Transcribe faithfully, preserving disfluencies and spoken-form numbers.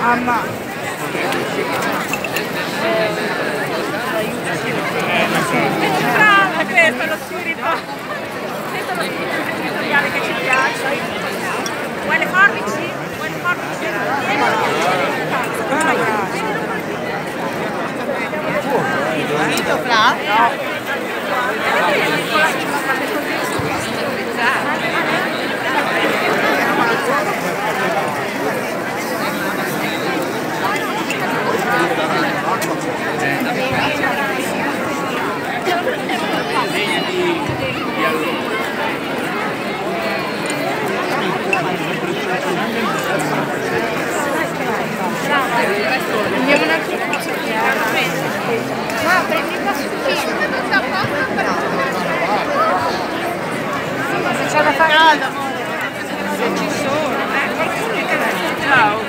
Mamma. È brava questo, lo spirito. Questo è lo spirito imprenditoriale che ci piace. Vuoi le forbici? Vuoi le forbici? Finito Fra? No. Andiamo un attimo. Ma prendi qua sul film, non sta poco però. Se c'è da fare, amore. Se ci sono, eh, qualcuno che ciao.